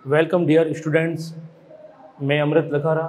Welcome dear students, मैं अमृत लखारा।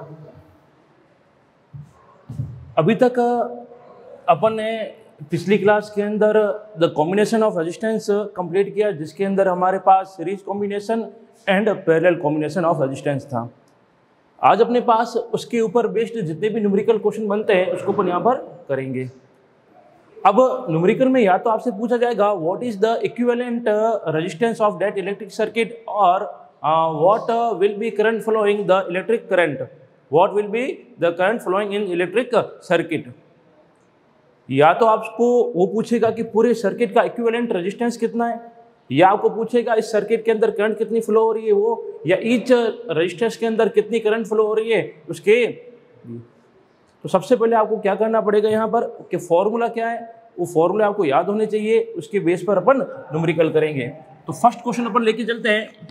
अभी तक अपन ने पिछली क्लास के अंदर the combination of resistance complete किया, जिसके अंदर हमारे पास series combination and parallel combination of resistance था। आज अपने पास उसके ऊपर बेस्ड जितने भी न्यूमेरिकल क्वेश्चन बनते हैं उसको अपन यहाँ पर करेंगे। अब न्यूमेरिकल में या तो आपसे पूछा जाएगा what is the equivalent resistance of that electric circuit, और what will be current flowing the electric current, what will be the current flowing in electric circuit। या तो आपको वो पूछेगा कि पूरे सर्किट का इक्विवेलेंट रेजिस्टेंस कितना है, या आपको पूछेगा इस सर्किट के अंदर करंट कितनी फ्लो हो रही है वो, या ईच रेजिस्टेंस के अंदर कितनी करंट फ्लो हो रही है उसके। तो सबसे पहले आपको क्या करना पड़ेगा यहाँ पर कि फॉर्मूला क्या है, वो फॉर्मूला आपको याद होने चाहिए, उसके बेस पर अपन न्यूमेरिकल करेंगे। तो फर्स्ट क्वेश्चन अपन लेके चलते हैं।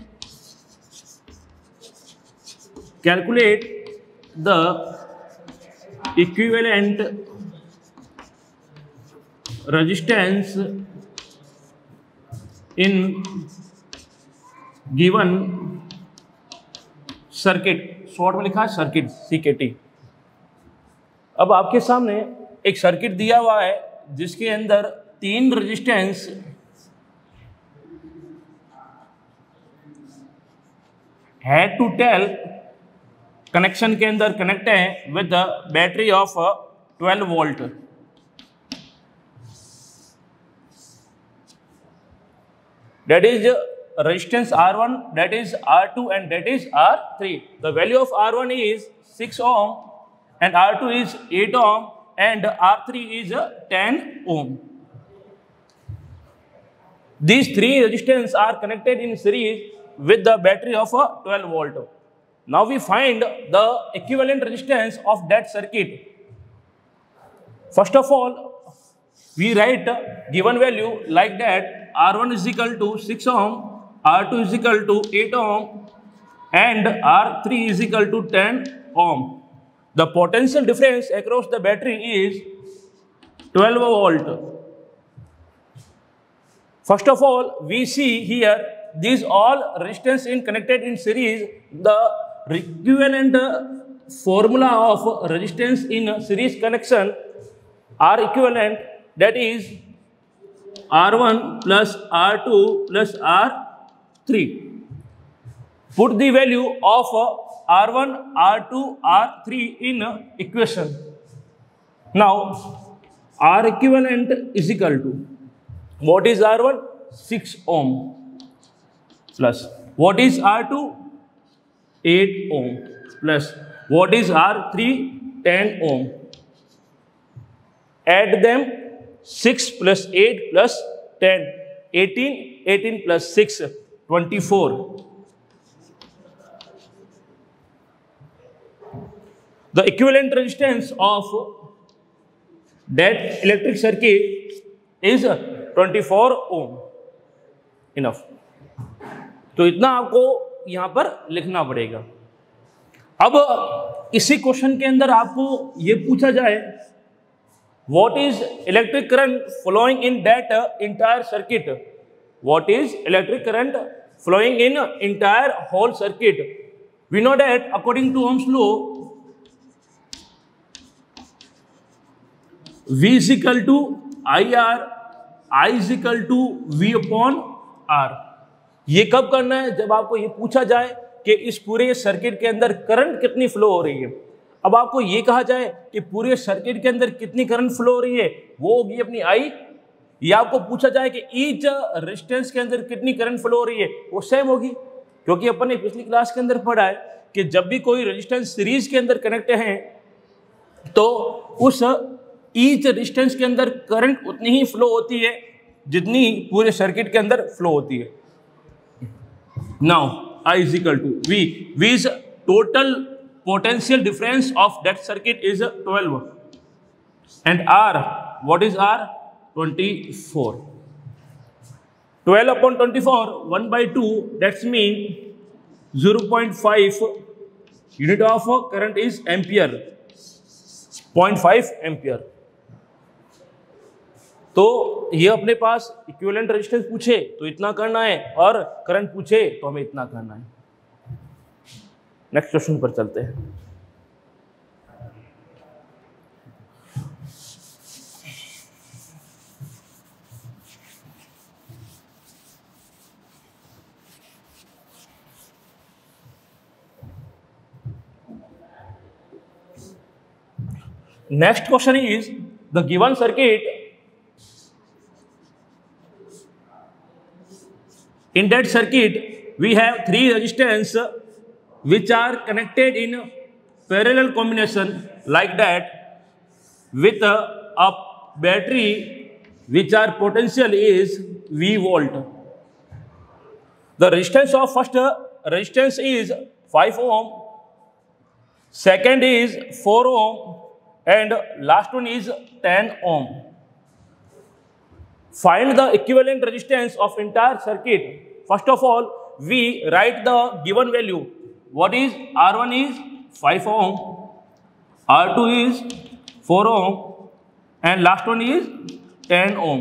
Calculate the equivalent resistance in given circuit, short में लिखा है सर्किट CKT। अब आपके सामने एक सर्किट दिया हुआ है जिसके अंदर 3 resistance head to tail connection के अंदर कनेक्ट है with the battery of 12 volt. That is resistance R1, that is R2 and that is R3। The value of R1 is 6 ohm and R2 is 8 ohm and R3 is 10 ohm। These 3 resistors are connected in series with the battery of 12 volt। Now we find the equivalent resistance of that circuit। First of all, we write given value like that: R1 is equal to 6 ohm, R2 is equal to 8 ohm, and R3 is equal to 10 ohm। The potential difference across the battery is 12 volt। First of all, we see here these all resistance in connected in series. The equivalent formula of resistance in series connection are equivalent, that is R1 plus R2 plus R3। Put the value of R1, R2, R3 in equation। Now R equivalent is equal to, what is R1? 6 ohm plus what is R2? 8 ohm plus what is R3? 10 ohm। Add them, 6 plus 8 plus 10, 18, 18 plus 6, 24। The equivalent resistance of that electric circuit is 24 ohm। Enough। तो इतना आपको यहां पर लिखना पड़ेगा। अब इसी question के अंदर आपको ये पूछा जाए what is electric current flowing in that entire circuit, what is electric current flowing in entire whole circuit. We know that according to Ohm's law V is equal to IR, I is equal to V upon R। ये कब करना है? जब आपको ये पूछा जाए कि इस पूरे सर्किट के अंदर करंट कितनी फ्लो हो रही है। अब आपको ये कहा जाए कि पूरे सर्किट के अंदर कितनी करंट फ्लो हो रही है, वो होगी अपनी आई। या आपको पूछा जाए कि ईच रेजिस्टेंस के अंदर कितनी करंट फ्लो हो रही है, वो सेम होगी। क्योंकि अपन ने पिछली क्लास के अंदर पढ़ा है कि जब भी कोई रेजिस्टेंस सीरीज के अंदर कनेक्ट है तो उस ईच रेजिस्टेंस के अंदर करंट उतनी ही फ्लो होती है जितनी पूरे सर्किट के अंदर फ्लो होती है। Now I is equal to V. V is total potential difference of that circuit is 12, and R, what is R? 24। 12 upon 24, 1 by 2, that's mean 0.5 unit of current is ampere, 0.5 ampere। तो ये अपने पास equivalent resistance पूछे तो इतना करना है, और current पूछे तो हमें इतना करना है। नेक्स्ट क्वेश्चन पर चलते हैं। Next question is the given circuit. In that circuit, we have three resistors which are connected in parallel combination like that with a battery which our potential is V volt. The resistance of first resistance is 5 ohm, second is 4 ohm, and last one is 10 ohm. Find the equivalent resistance of entire circuit. First of all, we write the given value. What is R1 is 5 ohm, R2 is 4 ohm, and last one is 10 ohm.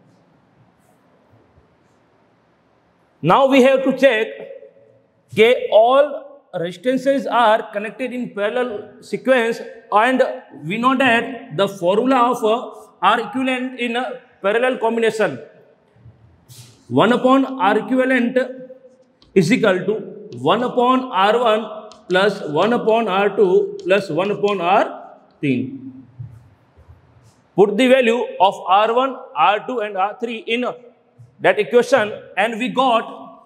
Now we have to check that all resistances are connected in parallel sequence, and we know that the formula of R equivalent in a parallel combination 1 upon R equivalent is equal to 1 upon R1 plus 1 upon R2 plus 1 upon R3. Put the value of R1, R2 and R3 in that equation and we got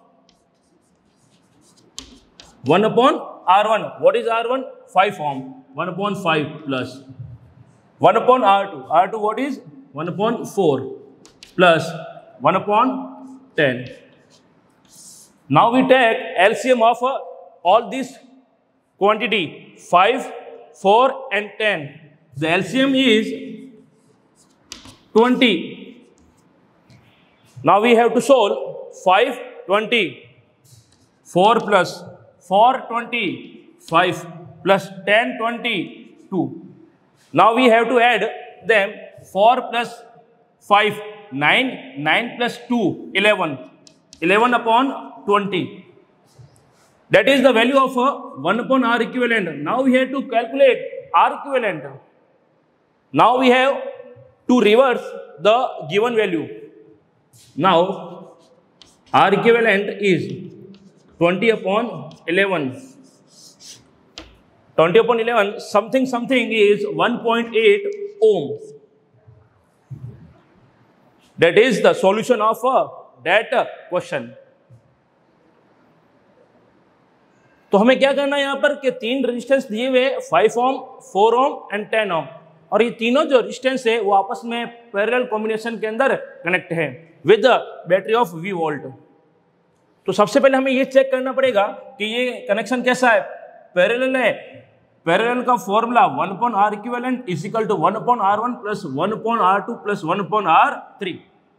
1 upon R1. What is R1? 5 ohm. 1 upon 5 plus 1 upon R2. R2 what is? 1 upon 4 plus 1 upon 10. Now we take LCM of all this quantity 5, 4 and 10. The LCM is 20. Now we have to solve 5, 20, 4 plus 4, 20, 5 plus 10, 20, 2. Now we have to add them 4 plus 5, 9, 9 plus 2, 11. 11 upon 20. That is the value of 1 upon R equivalent. Now we have to calculate R equivalent. Now we have to reverse the given value. Now R equivalent is 20 upon 11. 20 upon 11, something is 1.8 ohm. That is the solution of that question. तो हमें क्या करना है यहाँ पर कि तीन resistance दिए हुए 5 ओम, 4 ओम एंड 10 ओम, और ये तीनों जो रेजिस्टेंस है वो आपस में पैरेलल कॉम्बिनेशन के अंदर कनेक्ट है with battery of V volt. तो सबसे पहले हमें ये चेक करना पड़ेगा कि ये कनेक्शन कैसा है, पैरेलल है। पैरेलल का formula 1 upon R equivalent is equal to 1 upon R1 plus 1 upon R2 plus 1 upon R3।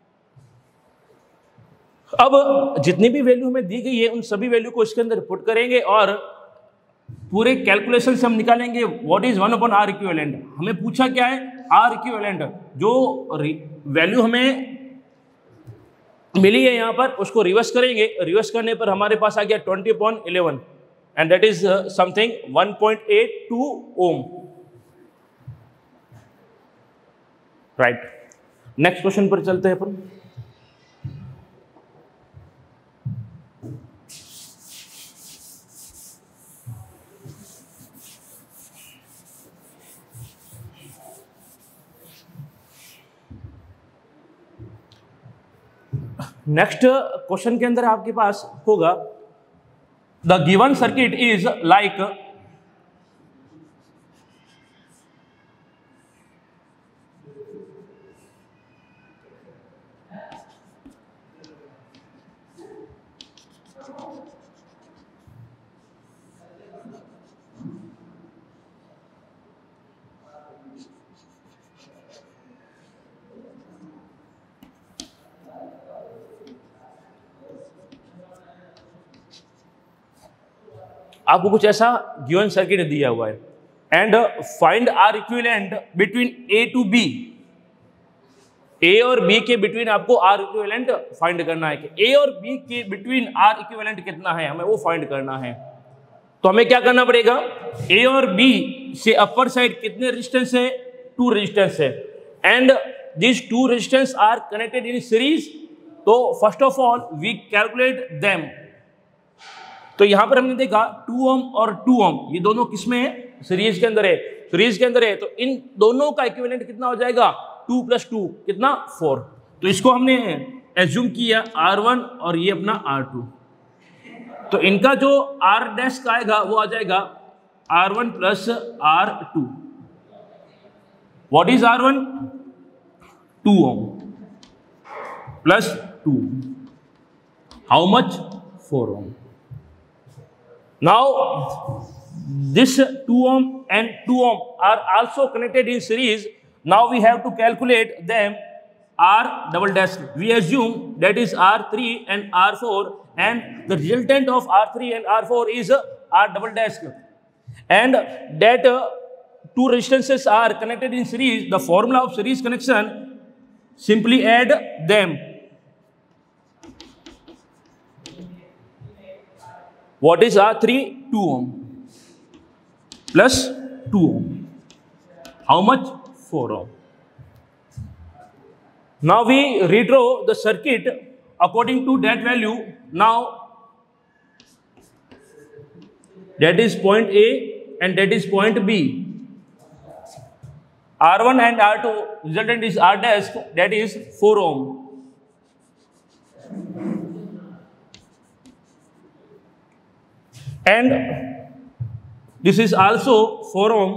अब जितनी भी वैल्यू हमें दी गई है उन सभी वैल्यू को इसके अंदर पुट करेंगे और पूरे कैलकुलेशन से हम निकालेंगे what is 1 upon R equivalent. हमें पूछा क्या है, R इक्विवेलेंट। जो वैल्यू हमें मिली है यहाँ पर उसको रिवर्स करेंगे। रिवर्स करने पर हमारे पास आ गया 20 upon 11 and that is something 1.82 ohm. Right, next question पर चलते हैं अपन। नेक्स्ट क्वेश्चन के अंदर आपके पास होगा the given circuit is like आपको कुछ ऐसा गिवन सर्किट दिया हुआ है and find R equivalent between A to B. A और बी के बिटवीन आपको आर इक्विवेलेंट फाइंड करना है कि ए और बी के बिटवीन आर इक्विवेलेंट कितना है, हमें वो फाइंड करना है। तो हमें क्या करना पड़ेगा, ए और बी से अपर साइड कितने रेजिस्टेंस है, 2 रेजिस्टेंस है, and this 2 resistance are connected in series. तो first of all we calculate them. तो यहां पर हमने देखा 2 ओम और 2 ओम ये दोनों किसमें है, सीरीज के अंदर है, सीरीज के अंदर है। तो इन दोनों का इक्विवेलेंट कितना हो जाएगा, 2 + 2 कितना 4। तो इसको हमने एज्यूम किया R1 और ये अपना R2। तो इनका जो R डैश का आएगा वो आ जाएगा R1 + R2। What is R1, 2 ohm plus 2, how much, 4 ohm. Now this 2 ohm and 2 ohm are also connected in series. Now we have to calculate them R double dash. We assume that is R3 and R4, and the resultant of R3 and R4 is R double dash. And that 2 resistances are connected in series. The formula of series connection, simply add them. What is R3? 2 ohm plus 2 ohm. How much? 4 ohm. Now we redraw the circuit according to that value. Now that is point A and that is point B. R1 and R2 resultant is R dash, that is 4 ohm. And this is also 4 ohm.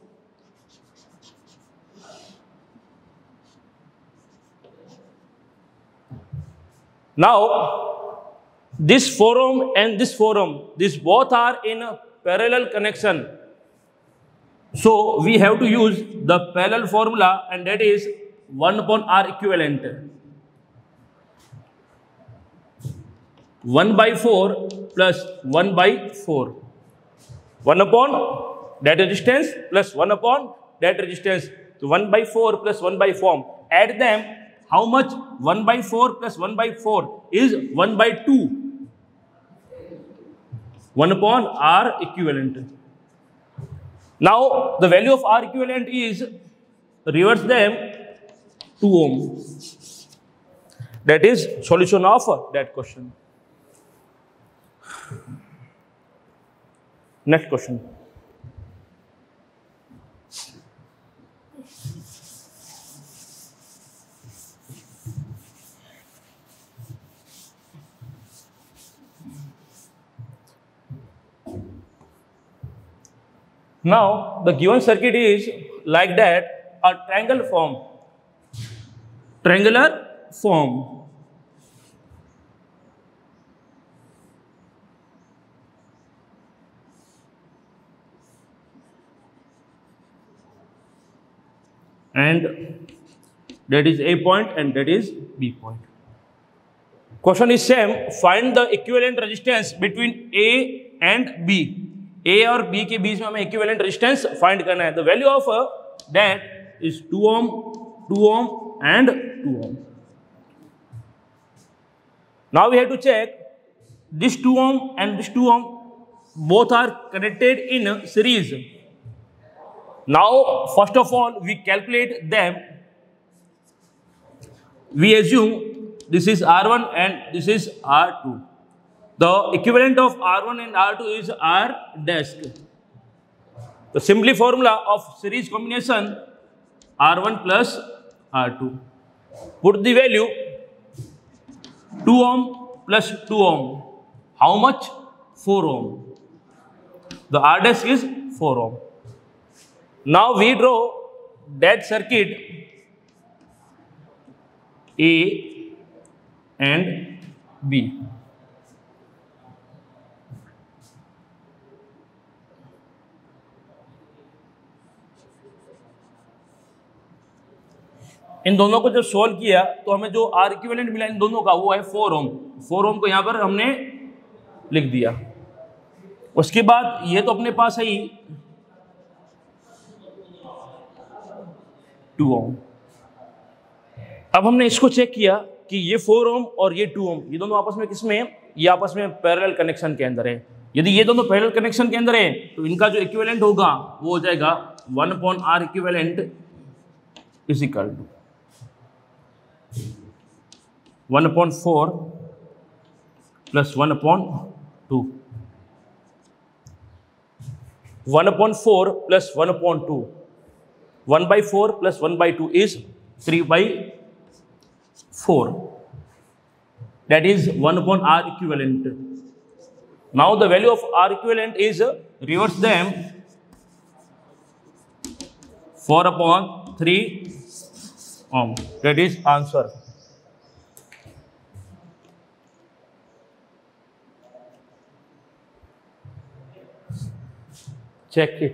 Now this 4 ohm and this 4 ohm, these both are in a parallel connection. So we have to use the parallel formula, and that is 1 upon R equivalent. 1/4 plus 1/4. 1 upon that resistance plus 1 upon that resistance. So 1/4 plus 1/4. Add them. How much? 1/4 plus 1/4 is 1/2. 1 upon R equivalent. Now the value of R equivalent is, reverse them, 2 ohm. That is solution of that question. Next question. Now the given circuit is like that, a triangular form. And that is A point and that is B point. Question is same. Find the equivalent resistance between A and B. A और B के बीच में हमें equivalent resistance find करना है. The value of that is 2 ohm, 2 ohm and 2 ohm. Now we have to check this 2 ohm and this 2 ohm both are connected in series. Now first of all we calculate them. We assume this is R1 and this is R2. The equivalent of R1 and R2 is R dash. The simply formula of series combination, R1 plus R2. Put the value 2 ohm plus 2 ohm. How much? 4 ohm. The R dash is 4 ohm. Now we draw that circuit A and B. इन दोनों को जब solve किया तो हमें जो are equivalent मिला इन दोनों का वो है 4 ओम। 4 ओम को यहाँ पर हमने लिख दिया। उसके बाद ये तो अपने पास है ही 2 ओम। अब हमने इसको चेक किया कि ये 4 ओम और ये 2 ओम ये दोनों आपस में किसमें है? ये आपस में पैरेलल कनेक्शन के अंदर है। यदि ये दोनों पैरेलल कनेक्शन के अंदर है तो इनका जो इक्विवेलेंट होगा वो हो जाएगा 1/r equivalent is equal to 1/4 plus 1/2, 1/4 plus 1/2, 1/4 plus 1/2 is 3/4. That is 1/r equivalent. Now the value of r equivalent is reverse them 4/3 ohm. That is answer. Check it.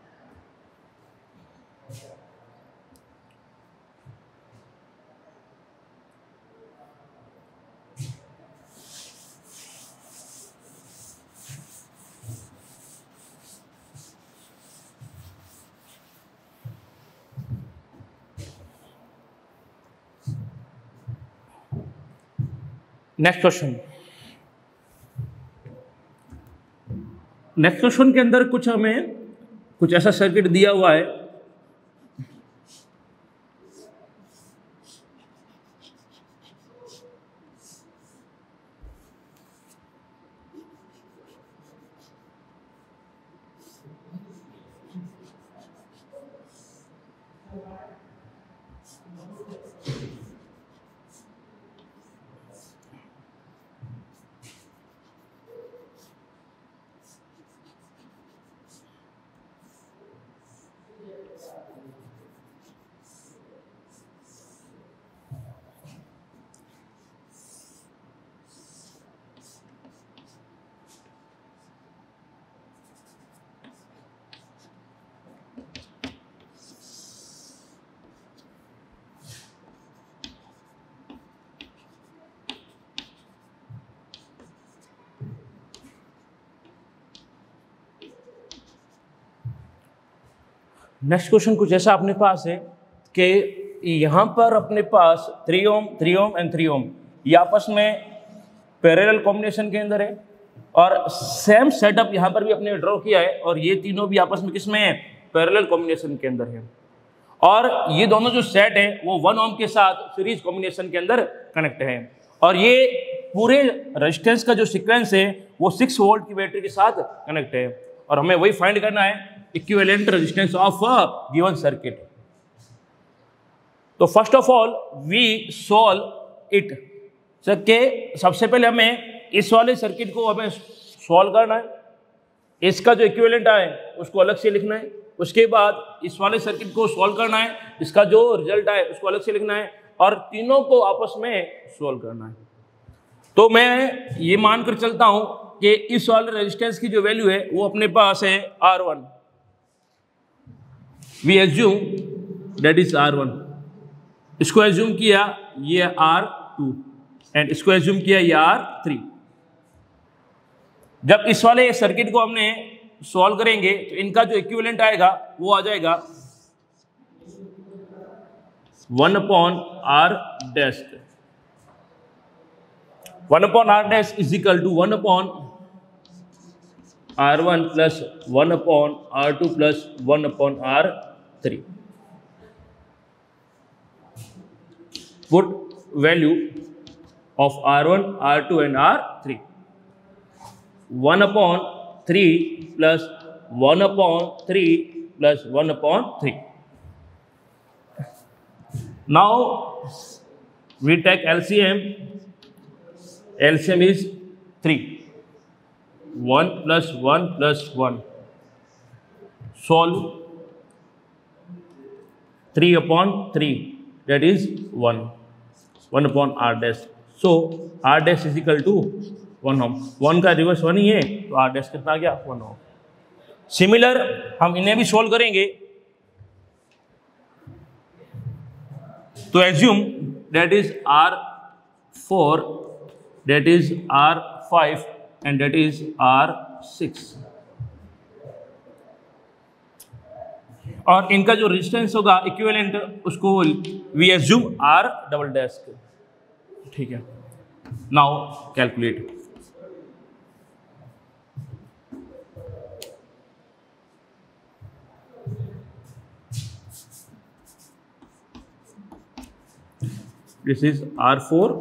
Next question. Next question के अंदर कुछ ऐसा circuit दिया हुआ है next question कुछ ऐसा अपने पास है कि यहाँ पर अपने पास 3 ओम, 3 ओम एंड 3 ओम ये आपस में पैरेलल कॉम्बिनेशन के अंदर है और सेम सेटअप यहाँ पर भी अपने ड्रॉ किया है और ये तीनों भी आपस में किसमें है, पैरेलल कॉम्बिनेशन के अंदर है। और ये दोनों जो सेट है वो 1 ओम के साथ सीरीज कॉम्बिनेशन के अंदर कनेक्ट है और ये पूरे रेजिस्टेंस का जो सीक्वेंस है वो 6 वोल्ट की बैटरी के साथ कनेक्ट है और हमें वही फाइंड करना है equivalent resistance of a given circuit. तो first of all we solve it. सबसे पहले हमें इस वाले सर्किट को हमें सॉल्व करना है, इसका जो इक्विवेलेंट आए उसको अलग से लिखना है। उसके बाद इस वाले सर्किट को सॉल्व करना है, इसका जो रिजल्ट आए उसको अलग से लिखना है और तीनों को आपस में सॉल्व करना है। तो मैं ये मानकर चलता हूं कि इस वाले रेजिस्टेंस की जो वैल्यू है वो अपने पास है R1। We assume that is R1। इसको एज्यूम किया ये R2 एंड इसको एज्यूम किया ये R3। जब इस वाले सर्किट को हमने सॉल्व करेंगे तो इनका जो इक्विवेलेंट आएगा वो आ जाएगा 1/R dash. 1/R dash is equal to 1/R1 plus 1/R2 plus 1/R3। Put value of R1, R2 and R3. 1/3 plus 1/3 plus 1/3. Now we take LCM. LCM is 3. 1 plus 1 plus 1. Solve 3/3. That is 1. 1/R dash. So R dash is equal to 1 ohm. 1 का reverse 1 ही है तो R dash कितना आ गया 1 ohm. Similar हम इन्हें भी solve करेंगे तो assume that is R4, that is R5 and that is R6 और इनका जो रेजिस्टेंस होगा इक्विवेलेंट उसको we assume R double dash. ठीक है, now calculate. This is R4,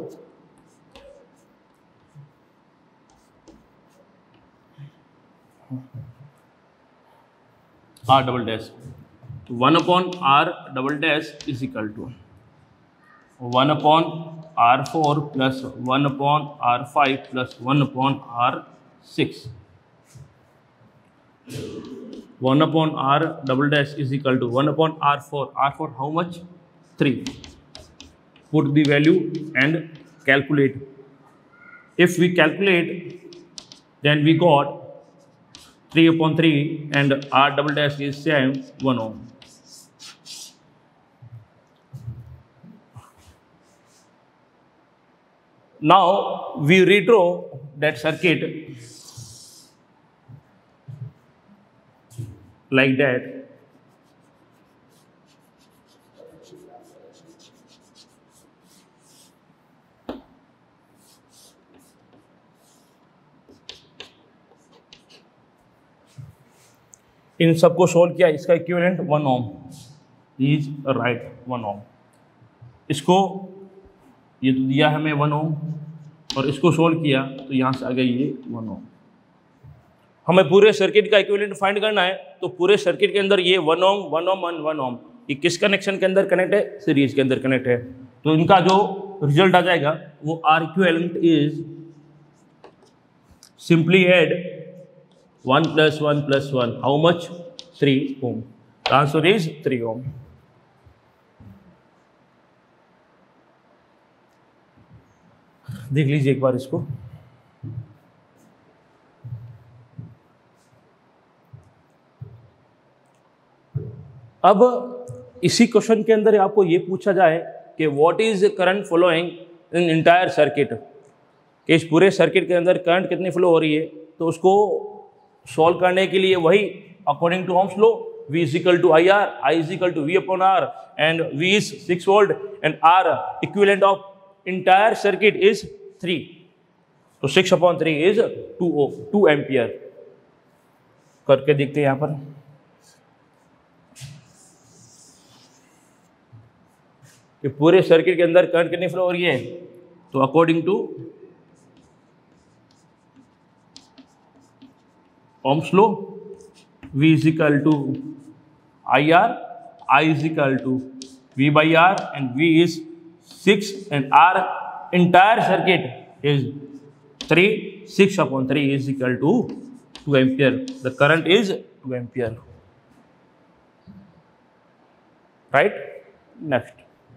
R double dash. 1 upon R double dash is equal to 1 upon R4 plus 1 upon R5 plus 1 upon R6. 1 upon R double dash is equal to 1 upon R4. R4 how much? 3. Put the value and calculate. If we calculate, then we got 3 upon 3 and R double dash is same 1 ohm. Now we redraw that circuit like that. इन सबको solve किया, इसका equivalent 1 ohm is right 1 ohm. इसको ये तो दिया हमें 1 ओम और इसको सोल्व किया तो यहाँ से आ गई ये 1 ओम. हमें पूरे सर्किट का इक्विवेलेंट फाइंड करना है तो पूरे सर्किट के अंदर ये 1 ओम 1 ओम 1 ओम ये किस कनेक्शन के अंदर कनेक्ट है? सीरीज के अंदर कनेक्ट है. तो इनका जो रिजल्ट आ जाएगा वो R equivalent is simply add 1 plus 1 plus 1. How much? 3 ohm. The answer is 3 ohm. देख लीजिए एक बार इसको. अब इसी क्वेश्चन के अंदर आपको ये पूछा जाए कि what is current flowing in entire circuit, कि इस पूरे सर्किट के अंदर करंट कितनी फ्लो हो रही है. तो उसको सॉल्व करने के लिए वही according to Ohm's law V is equal to IR, I is equal to V upon R and V is 6 volt and R equivalent of entire circuit is 3. तो 6 upon 3 is 2 एम्पियर. करके देखते हैं यहाँ पर. कि पूरे सर्किट के अंदर करंट कितनी फ्लो हो रही है. तो according to Ohm's law V is equal to IR, I is equal to V by R and V is 6 and R entire circuit is 3. 6 upon 3 is equal to 2 ampere. The current is 2 ampere. Right? Next.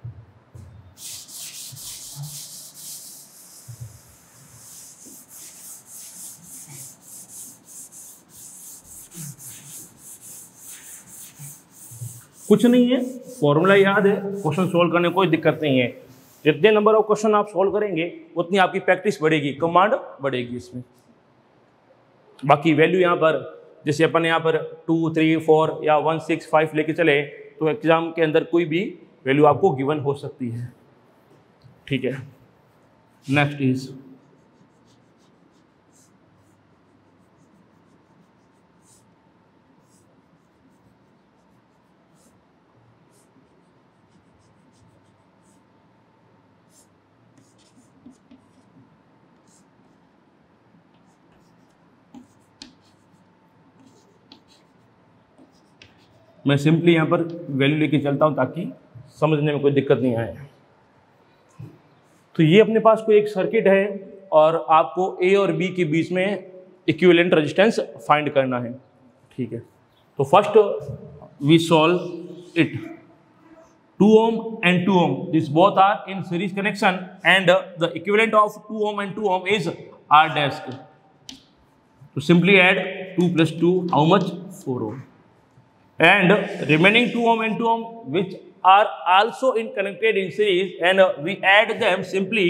कुछ नहीं है, formula याद है, question solve करने कोई दिक्कत नहीं है. जितने नंबर ऑफ क्वेश्चन आप सोल्व करेंगे उतनी आपकी प्रैक्टिस बढ़ेगी, कमांड बढ़ेगी इसमें. बाकी वैल्यू यहाँ पर जैसे अपन यहाँ पर 2, 3, 4 या 1, 6, 5 लेके चले तो एग्जाम के अंदर कोई भी वैल्यू आपको गिवन हो सकती है. ठीक है. नेक्स्ट इज मैं सिंपली यहाँ पर वैल्यू लेके चलता हूँ ताकि समझने में कोई दिक्कत नहीं आए. तो ये अपने पास कोई एक सर्किट है और आपको ए और बी के बीच में इक्विवेलेंट रेजिस्टेंस फाइंड करना है. ठीक है. तो first we solve it. 2 ohm and 2 ohm, these both are in series connection and the equivalent of 2 ohm and 2 ohm is R dash. So simply add 2 plus 2, how much? 4 ohm. And remaining 2 ohm and 2 ohm which are also in connected in series and we add them simply.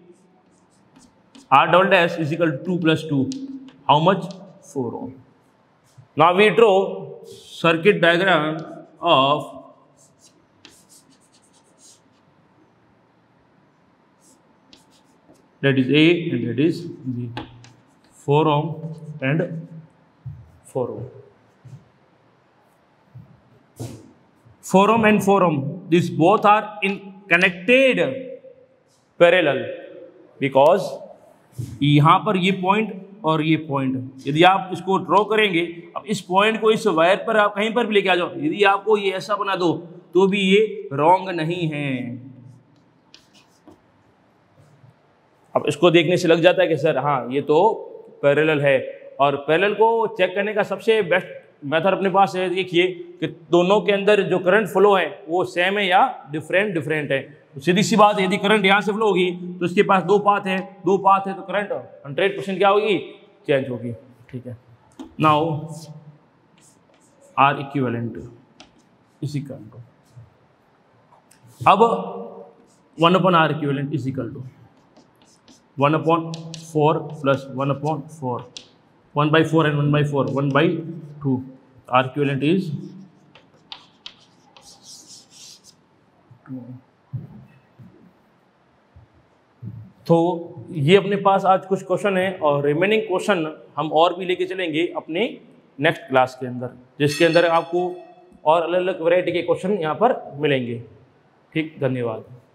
R double dash is equal to 2 plus 2, how much? 4 ohm. Now we draw circuit diagram of that is A and that is B. 4 ohm and 4 ohm. 4 ohm and 4 ohm, these both are in connected parallel, because यहाँ पर ये point और ये point, यदि आप इसको draw करेंगे, अब इस पॉइंट को इस वायर पर आप कहीं पर भी लेके आ जाओ, यदि आपको ये ऐसा बना दो तो भी ये रॉन्ग नहीं है। अब इसको देखने से लग जाता है कि सर हाँ ये तो पैरेलल है, और पैरेलल को चेक करने का सबसे बेस्ट मेथड अपने पास है। देखिए कि दोनों के अंदर जो करंट फ्लो है वो सेम है या डिफरेंट है। तो सीधी सी बात है, यदि करंट यहाँ से फ्लो होगी तो इसके पास दो पाथ है तो करंट 100% क्या होगी, चेंज होगी। ठीक है, now R equivalent is equal to, अब 1/R equivalent is equal to 1/4 plus 1/4, 1/4 and 1/4, 1/2, R equivalent is 2। तो ये अपने पास आज कुछ क्वेश्चन है, और रिमेनिंग क्वेश्चन हम और भी लेके चलेंगे अपने नेक्स्ट क्लास के अंदर, जिसके अंदर आपको और अलग अलग वैरायटी के क्वेश्चन यहाँ पर मिलेंगे। ठीक, धन्यवाद।